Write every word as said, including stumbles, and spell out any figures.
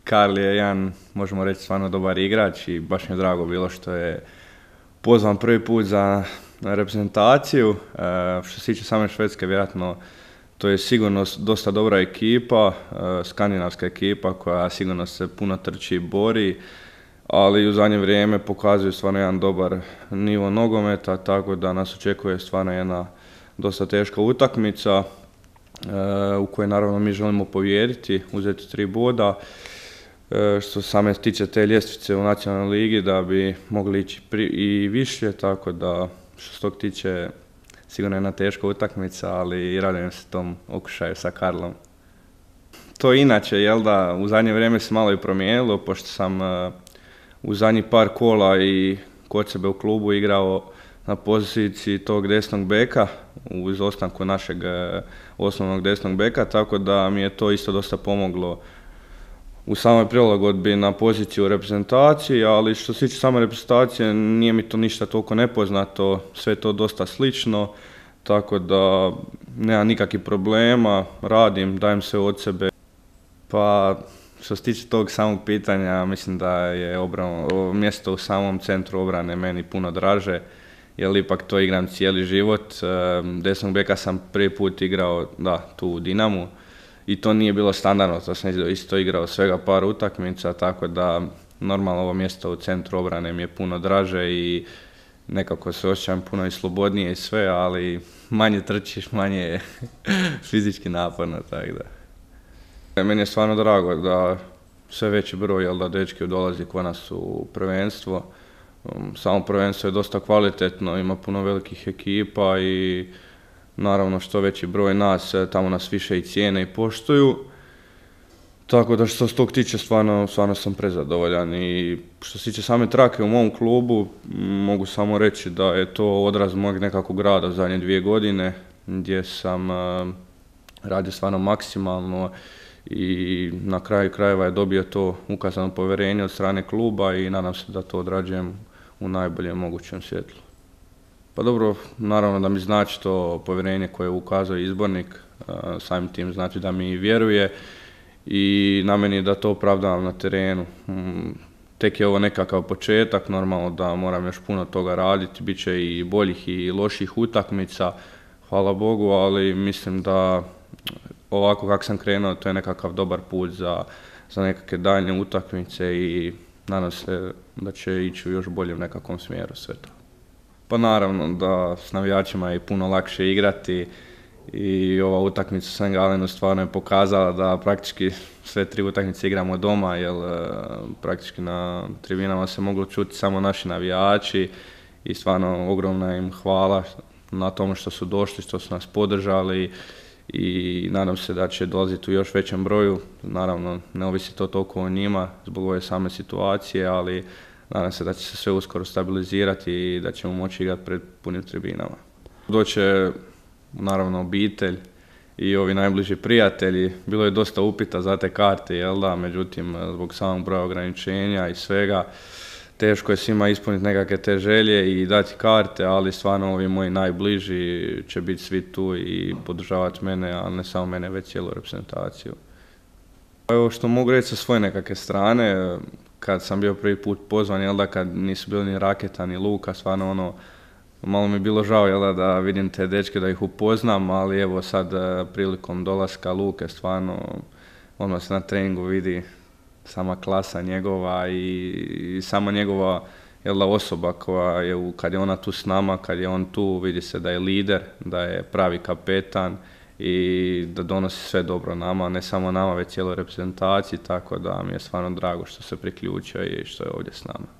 Karl je jedan, možemo reći, stvarno dobar igrač i baš mi je drago bilo što je pozvan prvi put za reprezentaciju. E, što se tiče same Švedske, vjerojatno to je sigurno dosta dobra ekipa, e, skandinavska ekipa koja sigurno se puno trči i bori, ali u zadnje vrijeme pokazuju stvarno jedan dobar nivo nogometa, tako da nas očekuje stvarno jedna dosta teška utakmica u kojoj naravno mi želimo pobijediti, uzeti tri boda. Što same tiče te ljestvice u nacionalnoj ligi da bi mogli ići i više, tako da što se tog tiče sigurno je jedna teška utakmica, ali radujem se tom okušaju sa Karlom. To inače, jel da, u zadnje vrijeme se malo i promijenilo, pošto sam u zadnjih par kola i kod sebe u klubu igrao na poziciji tog desnog beka, u izostanku našeg osnovnog desnog beka, tako da mi je to isto dosta pomoglo u samoj prilagodbi na poziciju u reprezentaciji, ali što se tiče same reprezentacije nije mi to ništa toliko nepoznato, sve je to dosta slično, tako da nema nikakvih problema, radim, dajem sve od sebe. Pa što se tiče tog samog pitanja, mislim da je obrano, mjesto u samom centru obrane meni puno draže, jer ipak to igram cijeli život. Desnog beka sam prvi put igrao, da, tu u Dinamu i to nije bilo standardno, to sam isto igrao svega par utakmica, tako da normalno ovo mjesto u centru obrane mi je puno draže i nekako se osjećam puno i slobodnije i sve, ali manje trčiš, manje je fizički naporno, tako da. Meni je stvarno drago da sve veći broj, jel da, dečki dolazi kod nas u prvenstvo. Samo prvenstvo je dosta kvalitetno, ima puno velikih ekipa i naravno što veći broj nas, tamo nas više i cijene i poštuju. Tako da što se tog tiče stvarno, stvarno sam prezadovoljan i što se tiče same trake u mom klubu, mogu samo reći da je to odraz mojeg nekakvog rada zadnje dvije godine gdje sam radio stvarno maksimalno i na kraju krajeva je dobio to ukazano povjerenje od strane kluba i nadam se da to odrađujem u najboljem mogućem svjetlu. Pa dobro, naravno da mi znači to povjerenje koje je ukazao izbornik, samim tim znači da mi vjeruje i na meni da to opravdavam na terenu. Tek je ovo nekakav početak, normalno da moram još puno toga raditi, bit će i boljih i loših utakmica, hvala Bogu, ali mislim da ovako kako sam krenuo to je nekakav dobar put za, za nekakve daljnje utakmice i nadam se da će ići u još boljem nekakvom smjeru sve to. Pa naravno da s navijačima je puno lakše igrati i ova utakmica u Saint Gallenu stvarno je pokazala da praktički sve tri utakmice igramo doma, jer praktički na tribinama se moglo čuti samo naši navijači i stvarno ogromna im hvala na tom što su došli, što su nas podržali i nadam se da će dolaziti u još većem broju. Naravno, ne ovisi to toliko o njima zbog ove same situacije, ali nadam se da će se sve uskoro stabilizirati i da ćemo moći igrati pred punim tribinama. Doće naravno obitelj i ovi najbliži prijatelji. Bilo je dosta upita za te karte, jel da, međutim zbog samog broja ograničenja i svega teško je svima ispuniti nekakve te želje i dati karte, ali stvarno ovi moji najbliži će biti svi tu i podržavati mene, a ne samo mene, već cijelu reprezentaciju. Evo što mogu reći sa svoje nekakve strane, kad sam bio prvi put pozvan, jel da, kad nisu bili ni Raketa ni Luka, stvarno ono, malo mi je bilo žao, jel da, da vidim te dečke, da ih upoznam, ali evo sad prilikom dolaska Luke, stvarno, odmah se na treningu vidi sama klasa njegova i, i sama njegova, jel da, osoba koja je, kad je ona tu s nama, kad je on tu, vidi se da je lider, da je pravi kapetan i da donosi sve dobro nama, ne samo nama, već cijeloj reprezentaciji, tako da mi je stvarno drago što se priključio i što je ovdje s nama.